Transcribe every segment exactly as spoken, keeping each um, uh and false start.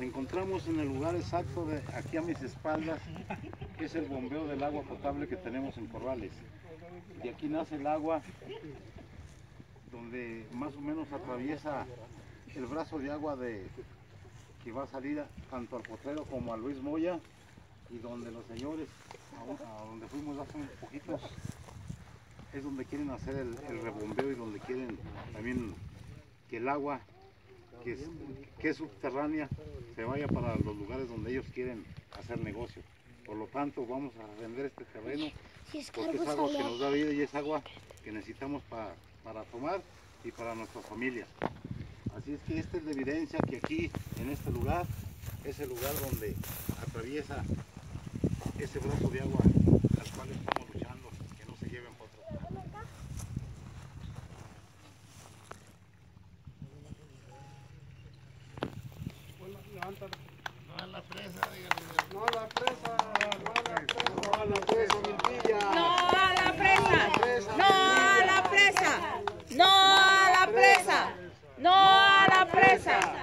encontramos en el lugar exacto de aquí a mis espaldas, que es el bombeo del agua potable que tenemos en Corrales. De aquí nace el agua, donde más o menos atraviesa el brazo de agua de, que va a salir tanto al Potrero como a Luis Moya, y donde los señores, a, a donde fuimos hace un poquito, es donde quieren hacer el, el rebombeo y donde quieren también que el agua que es, que es subterránea se vaya para los lugares donde ellos quieren hacer negocio. Por lo tanto, vamos a vender este terreno porque es agua que nos da vida y es agua que necesitamos para, para tomar y para nuestras familias. Así es que esta es la evidencia que aquí, en este lugar, es el lugar donde atraviesa ese brazo de agua al cual estamos luchando, que no se lleven por otro lado. No a la presa, dígale. No a la presa, no a la presa, Milpilla. No a la presa, no a la presa, no a la presa, no a la presa.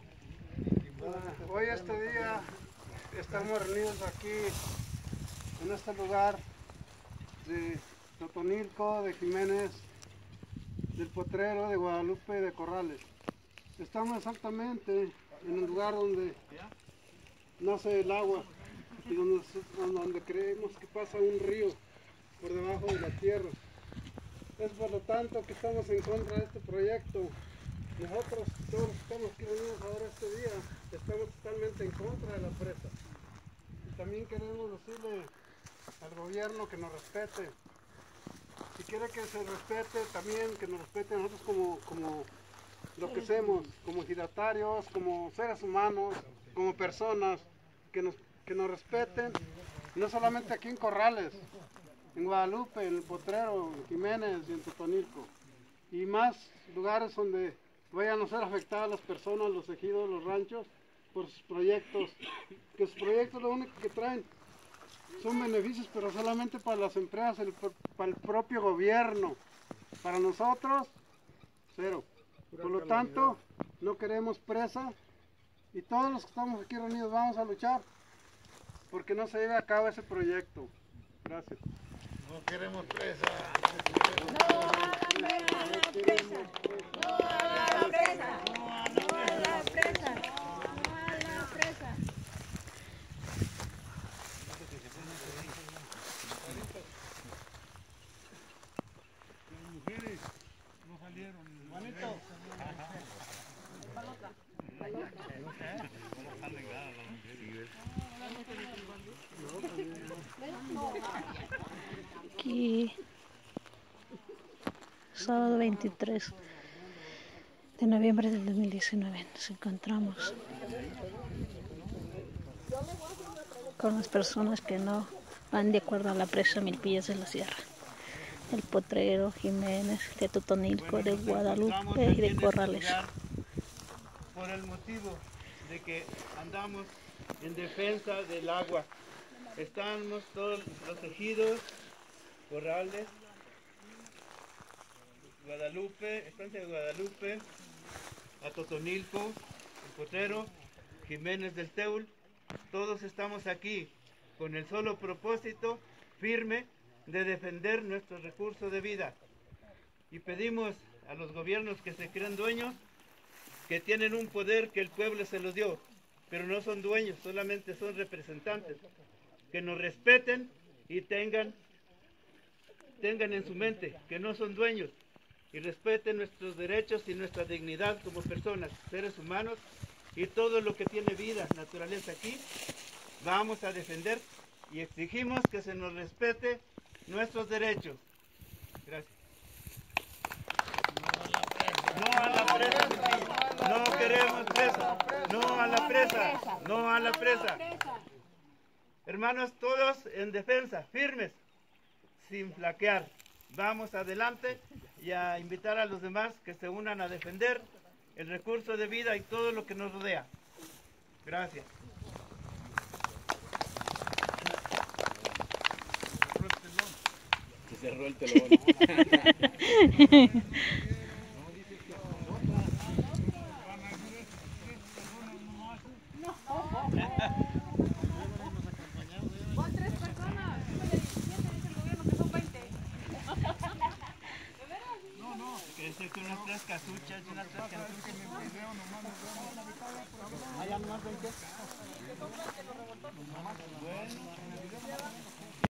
Hoy este día estamos reunidos aquí en este lugar de Totonilco, de Jiménez, del Potrero, de Guadalupe y de Corrales. Estamos exactamente en el lugar donde nace el agua y donde, donde creemos que pasa un río por debajo de la tierra. Es por lo tanto que estamos en contra de este proyecto. Nosotros, todos los que estamos aquí reunidos ahora este día, estamos totalmente en contra de la presa. Y también queremos decirle al gobierno que nos respete. Si quiere que se respete, también que nos respete a nosotros como, como lo que somos, como ejidatarios, como seres humanos, como personas, que nos, que nos respeten, no solamente aquí en Corrales, en Guadalupe, en el Potrero, en Jiménez y en Totonilco, y más lugares donde vayan a ser afectadas las personas, los ejidos, los ranchos, por sus proyectos, que sus proyectos lo único que traen son beneficios, pero solamente para las empresas, el, para el propio gobierno, para nosotros, cero. Por lo tanto, no queremos presa y todos los que estamos aquí reunidos vamos a luchar porque no se lleve a cabo ese proyecto. Gracias. No queremos presa. No a la presa, no a la presa, no a la presa, no a la presa. Las mujeres no salieron. Manito. Aquí, sábado veintitrés de noviembre del dos mil diecinueve, nos encontramos con las personas que no van de acuerdo a la presa Milpillas de la Sierra, el Potrero, Jiménez, de Totonilco, de Guadalupe y de Corrales. Por el motivo de que andamos en defensa del agua. Estamos todos los ejidos, Corrales, Guadalupe, Estancia de Guadalupe, a Totonilco, el Potrero, Jiménez del Teul, todos estamos aquí con el solo propósito firme de defender nuestros recursos de vida. Y pedimos a los gobiernos que se crean dueños, que tienen un poder que el pueblo se los dio, pero no son dueños, solamente son representantes, que nos respeten y tengan, tengan en su mente que no son dueños y respeten nuestros derechos y nuestra dignidad como personas, seres humanos y todo lo que tiene vida, naturaleza aquí, vamos a defender y exigimos que se nos respete nuestros derechos. Gracias. No a la presa, no queremos presa, no a la presa, no a la presa. Hermanos, todos en defensa, firmes, sin flaquear. Vamos adelante y a invitar a los demás que se unan a defender el recurso de vida y todo lo que nos rodea. Gracias. Se cerró el telón. No. Dice que unas tres casuchas, unas tres casuchas. Allá nomás ven que. Bueno.